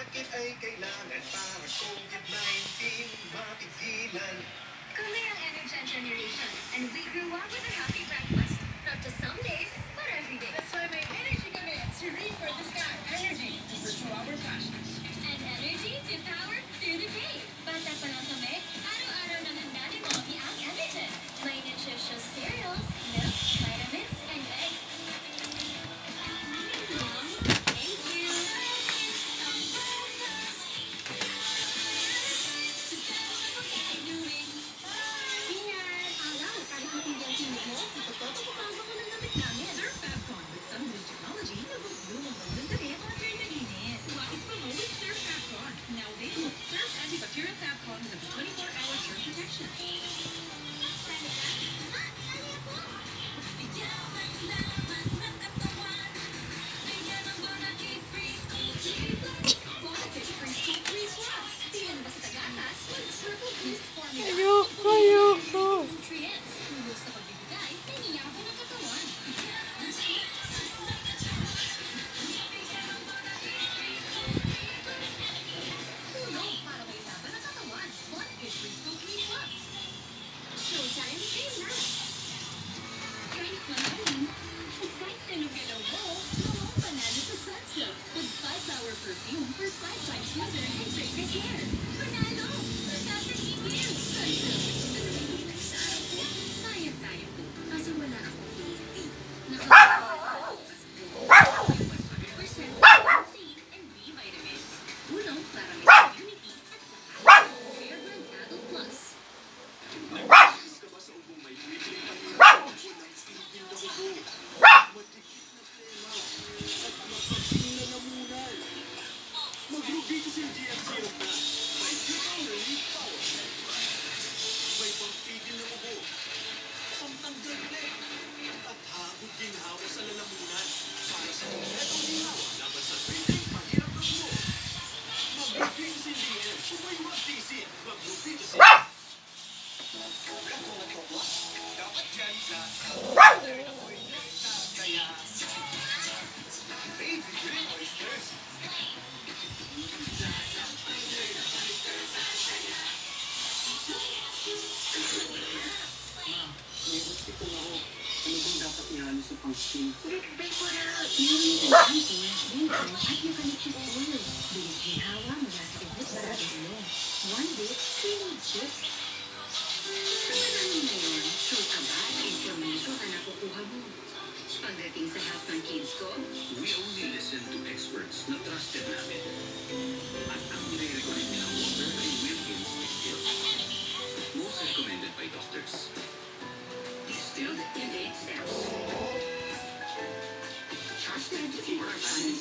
sakit ay kailangan para COVID-19 mapigilan. Kami ang Energen Generation, and we grew up with a happy breakfast. Not just some days, but every day. That's why may energy kami to reach for the sky. Energy to pursue our passions. And energy to power through the day. Bata pa lang kami, araw-araw na handa ni Mommy ang Energen. May nutritious cereals, milk, vitamins, and egg. Mom, thank you. Peanut, alam, kahit matindi ang tinig mo, itutok ang pagbago ng damit namin. Surf Fabcon with some new technology na mag-bloom ang mga damit after naginit. Wais pa mo with Surf Fabcon. Now available. Surf antibacterial Fabcon with a 24-hour surf protection. Sali ka? Ma, sali ako. Bonakit Free School 3 Plus. Di yan basta gatas, with triple boost formula. Ayoko. Nutrients, tulog sa pagbibigay, nangyayabang ng katawan. Tulog para may laban ng katawan. Bonakit Free School 3 Plus. Showtime, game na! Kahit malalim, at kahit galaw-galaw mo, mawang panalo sa Sunsilk with 5-hour perfume for 5 times smoother and fragrant hair. Panalo! Pagkakatigil! Sunsilk! Ano ba yung sa araw ko? Kaya ko. Kasi wala akong PAP. Percent vitamin C and B vitamins. Tulong para may immunity at Fair Brand Adult Plus. Nagkakis ka ba sa ubong may weekly pahirap? Walang tigil na ubo. Matikit na tema. At makating na namunal. Mag-Rubicicil GM Syrup na. May triple relief power. May pampigil ng ubo. Pantanggal leg. At hagod ginhawa sa lalamunan. Para sa kompletong ginhawa laban sa weekly pahirap ng ubo. Mag-Rubicicil GM. Kung may mag-tisin, mag-Rubicicil. Dapat dyan ka. Kaya, baby, green oysters. May hospital ako. Ano bang dapat ihalo sa pang-skin? Big na! Meron ang ginseng at eucalyptus oil. Bilis ginhawa mula sa ubot para ilong. One day, clean chips. Sa panahon ngayon, sure ka ba sa information na nakukuha mo? Pagdating sa health ng kids ko, We only listen to experts na trusted namin. At ang nire-recommend nilang water ay Wilkins Distilled. Most recommended by doctors. Distilled in 8 steps. Trusted for a